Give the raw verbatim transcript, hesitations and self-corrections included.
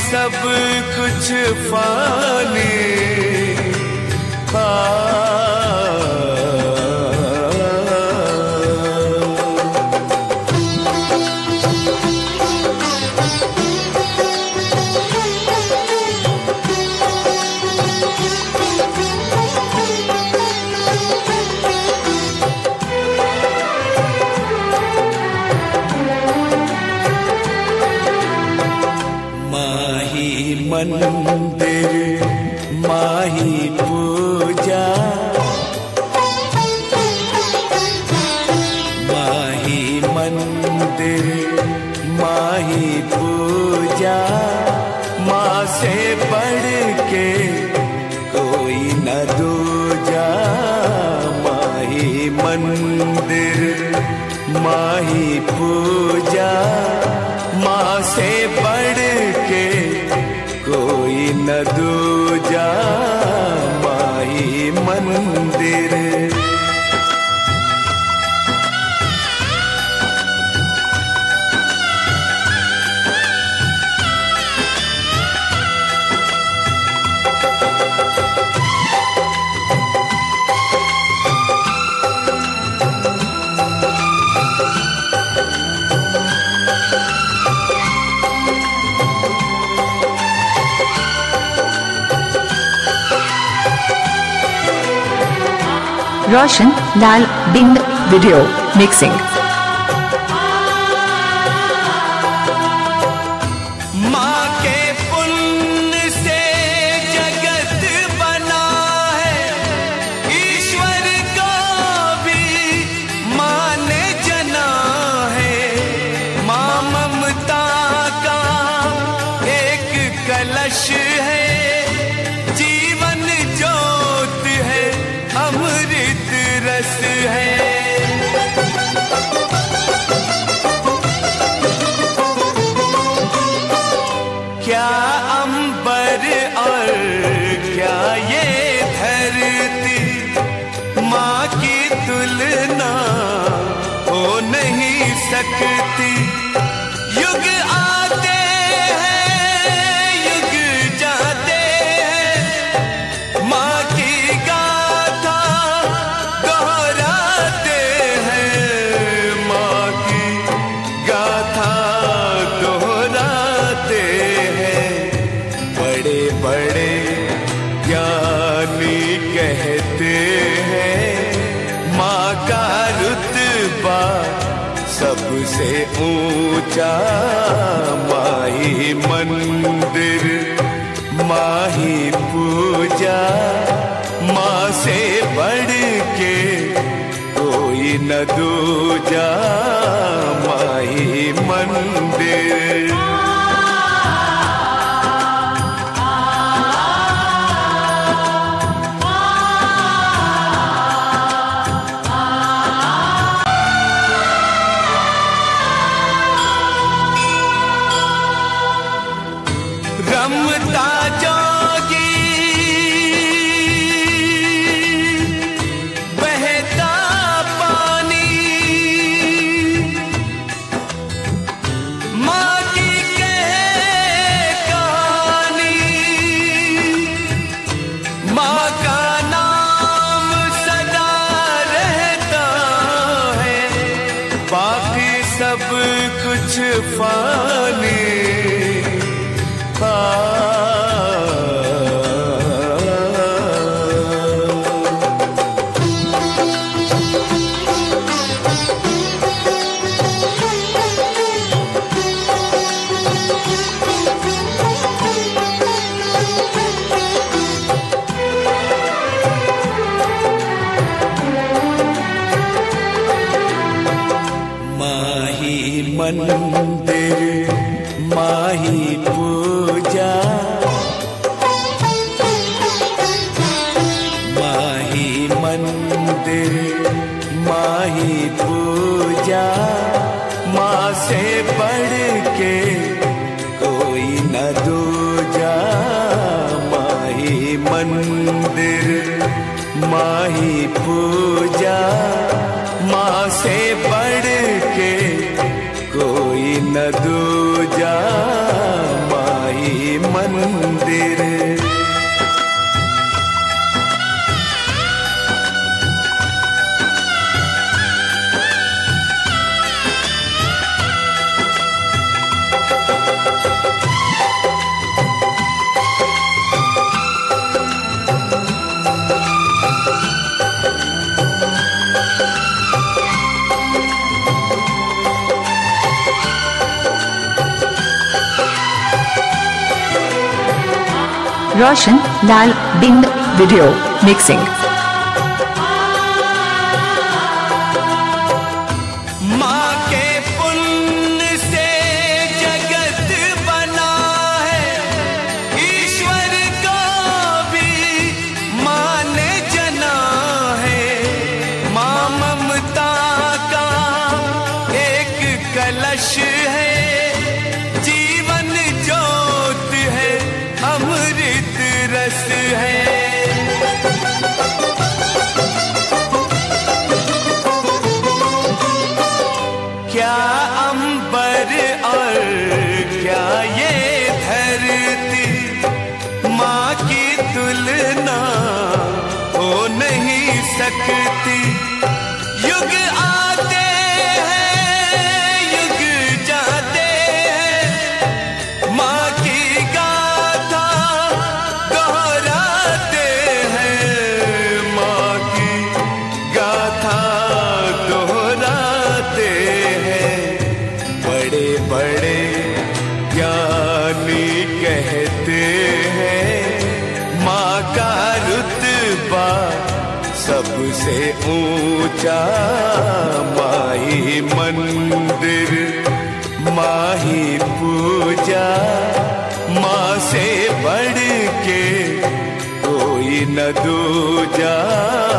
सब कुछ फानी। मंदिर माही पूजा, माही मंदिर माही पूजा, माँ से बढ़ के कोई न दूजा। माही मंदिर माही पूजा, माँ से बढ़ के कोई न दूजा। माही मंदिर रोशन लाल बिंद वीडियो मिक्सिंग। माँ के पुण्य से जगत बना है, ईश्वर को भी माँ ने जना है। माँ ममता का एक कलश है, जीवन ज्योत है, अमृत रस है। क्या अंबर और क्या ये धरती, माँ की तुलना हो नहीं सकती। युग आते हैं युग जाते हैं, माँ की गाथा दोहराते हैं। माँ की गाथा दोहराते हैं। बड़े बड़े ज्ञानी कहते हैं, माँ का रुतबा सबसे ऊंचा। माही मंदिर माही पूजा, माँ से बढ़ के कोई न दूजा। माही मंदिर रमता जोगी बहता पानी, माँ की कहे कहानी। माँ का नाम सदा रहता है, बाकी सब कुछ फानी। माही मंदिर माही पूजा, माही मंदिर माही पूजा, माँ से बढ़ के कोई न दूजा। माही मंदिर माही पूजा, माँ से बढ़ के कोई न दूजा। माही माही मंदिर। Roshan Lal Bind video mixing. माँ के पुण्य से जगत बना है, ईश्वर को भी माँ ने जना है। माँ ममता का एक कलश है, जीवन ज्योत है, अमृत रस है। क्या अंबर और क्या ये धरती, माँ की तुलना हो नहीं सकती। युग आते हैं, युग जाते हैं, माँ की गाथा दोहराते हैं, माँ की गाथा दोहराते हैं। बड़े बड़े ज्ञानी कहते हैं, माँ का रुतबा सबसे ऊंचा। माही मंदिर, माही पूजा, माँ से बढ़ के कोई न दूजा।